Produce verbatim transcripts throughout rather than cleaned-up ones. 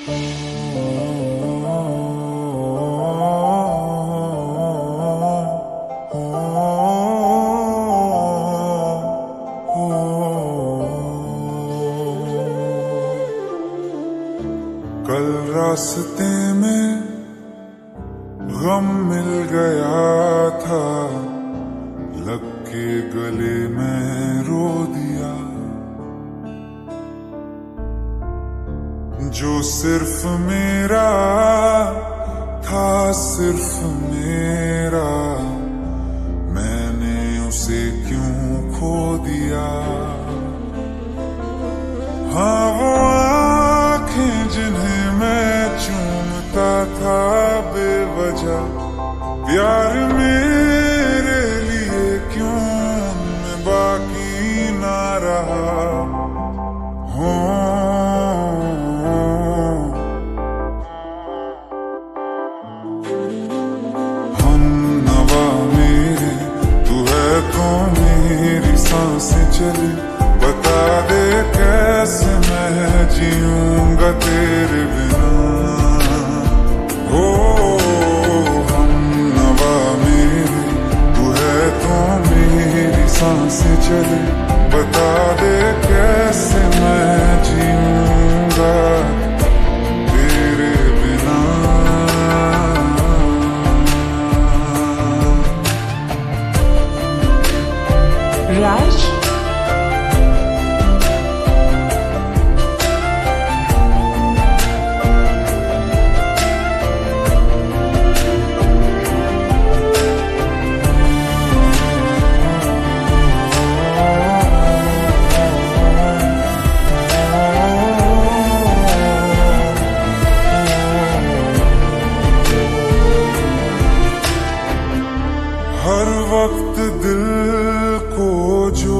कल रास्ते में गम मिल गया था, लग के गले में रो दिया। जो सिर्फ मेरा था, सिर्फ मेरा, मैंने उसे क्यों खो दिया। हाँ वो आँखें जिन्हें मैं चूमता था बेवजह, प्यार मेरे लिए क्यों उनमें बाकी ना रहा। हो हमनवा मेरे, तू है तो मेरी सांसें चले, बता दे कैसे मैं जीऊंगा तेरे बिना। हो हमनवा मेरे, तू है तो मेरी सांसें चले, बता दे कैसे मैं जीऊंगा तेरे बिना। राज हर वक्त दिल को जो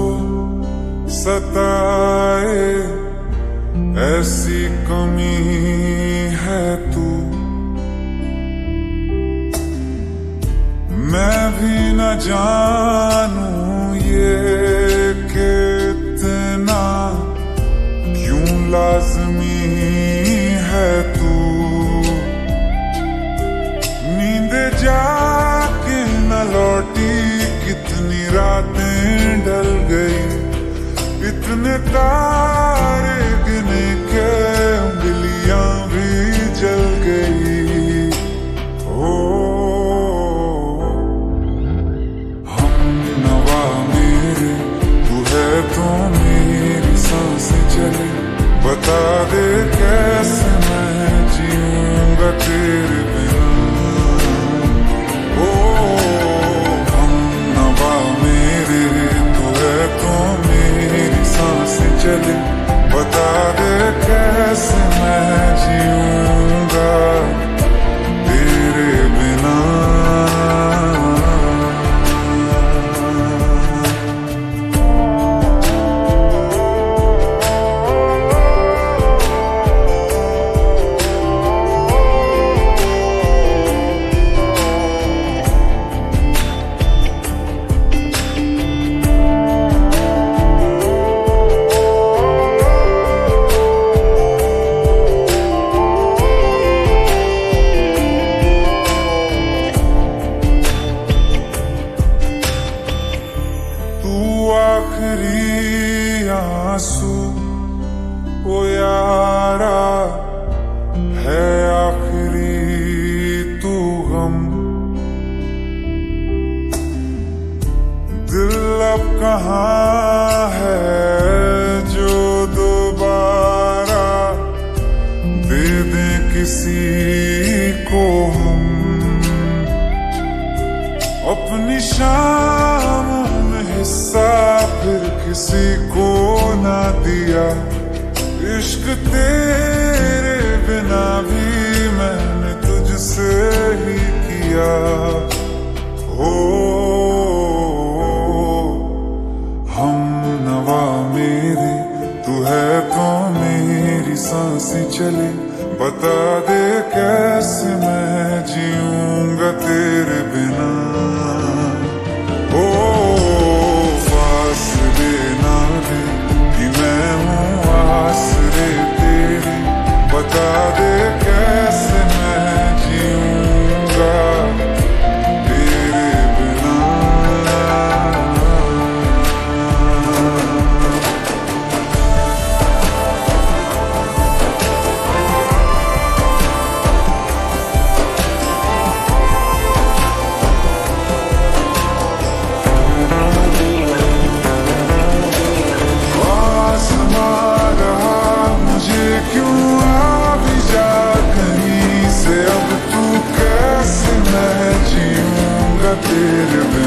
सताए, ऐसी कमी है तू। मैं भी न जानूं ये कि इतना क्यों लाज़मी है तू। नींद जाके न लौटी, कितनी रातें ढल गई, इतने तारे गिने के उंगलियां भी जल गई। ओ हमनवा मेरे, तू है तो मेरी सांसें चले, बता दे कैसे मैं जीऊंगा तेरे बिना। ओ हमनवा मेरे, तू है तो मेरी सांसें चले, बता दे कैसे मैं जीऊंगा तेरे बिना। आखिरी आंसू ओ यारा है, आखिरी तू गम। दिल अब कहाँ है जो दोबारा दे दे किसी को हम। अपनी शामों में हिस्सा फिर किसी को ना दिया, इश्क तेरे बिना भी मैंने तुझसे ही किया। हो हमनवा मेरे, तू है तो मेरी सांसें चले, बता दे कैसे मैं जीऊंगा तेरे बिना। ओ फासले ना दे कि मैं हूँ आसरे तेरे, बता दे तेरे बिन।